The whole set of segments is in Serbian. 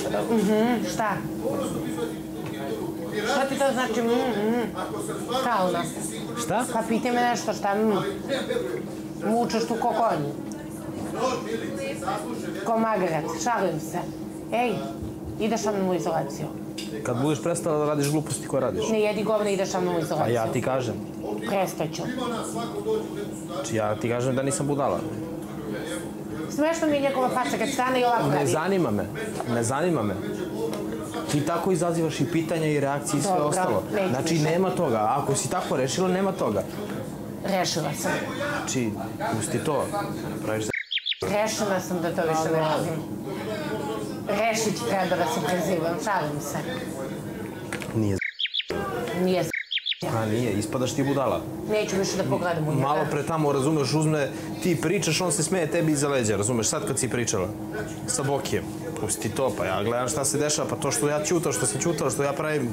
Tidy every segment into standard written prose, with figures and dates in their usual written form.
Šta? Šta ti to znači? Stalno. Šta? Pa pitaj me nešto, šta? Mučeš tu ko konj. Ko magarac, šalim se. Ej, ideš sa mnom u izolaciju. Kad budeš prestala da radiš gluposti koje radiš. Ne jedi govne, ideš sa mnom u izolaciju. A ja ti kažem. Prestaću. Znači ja ti kažem da nisam budala. Smešno mi je njegova faca kad stane i ovako radi. Ne zanima me. Ti tako izazivaš i pitanja i reakcije i sve ostalo. Znači nema toga. Ako si tako rešila, nema toga. Rešila sam. Znači, pusti to. Praviš se... Rešila sam da to više ne radim. Rešit treba da se prezivam, šalim se. Nije Nije A nije, ispadaš ti budala. Neću više da pogledam u njega. Malo pre tamo, razumeš, uzme, ti pričaš, on se smeje tebi iza leđa, razumeš, sad kad si pričala sa Bokijem. Pusti to, pa ja gledam šta se dešava, pa to što ja ćutao, što si ćutao, što ja pravim...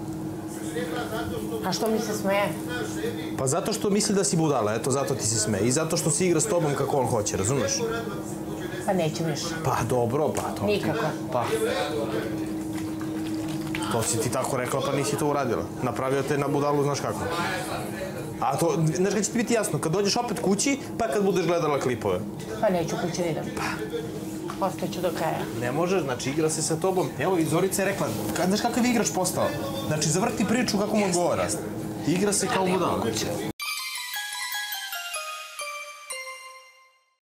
A što mi se smeje? Pa zato što misli da si budala, eto, zato ti se smeje. I zato što se igra s tobom kako on hoće, razumeš? Pa neću više. Pa dobro, pa to... Nikako. Pa... To si ti tako rekla, pa nisi to uradila. Napravio te na budalu, znaš kako. A to, znaš kada će ti biti jasno, kad dođeš opet kući, pa kad budeš gledala klipove. Pa neću kući da idem. Ostaću do kraja. Ne možeš, znači igra se sa tobom. Evo i Zorica je rekla, znaš kakav igrač postao? Znači zavrti priču kako mu odgovara. Igra se kao budala.